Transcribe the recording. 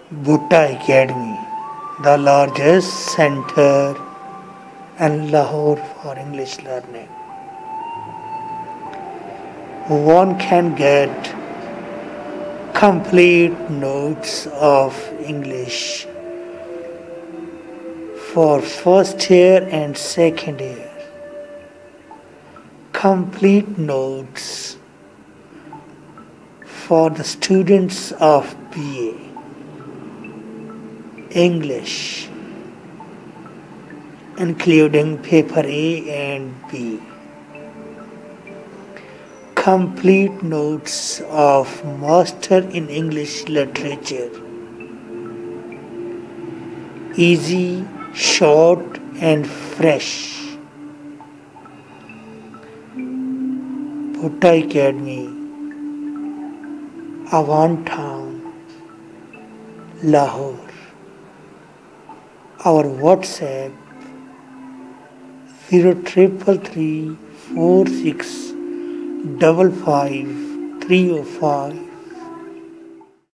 Bhutta Academy, the largest center in Lahore for English learning. One can get complete notes of English for first year and second year. Complete notes for the students of BA English, including paper A and B. Complete notes of Master in English Literature. Easy, short and fresh. Bhutta Academy, Awan Town, Lahore. Our WhatsApp 0333 46 55 305